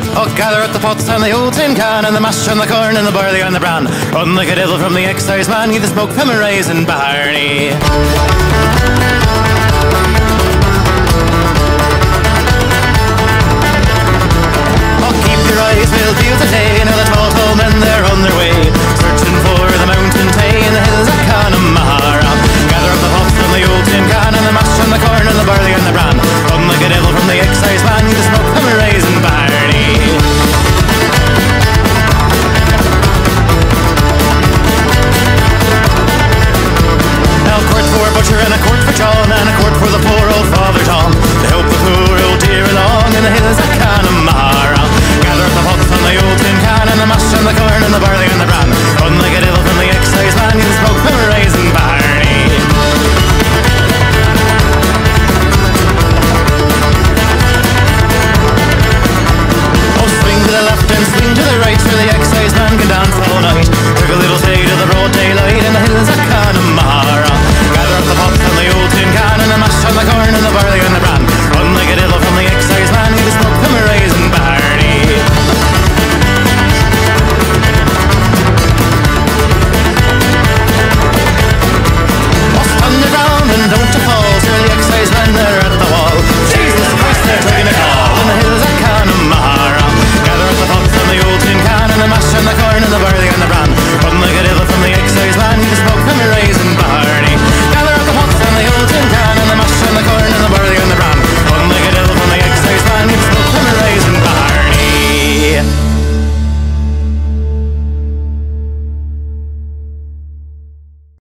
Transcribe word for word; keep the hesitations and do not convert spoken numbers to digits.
Oh, gather up the pots and the old tin can, and the mash and the corn and the barley and the bran. Run like a devil from the excise man, give the smoke from a rising Barney.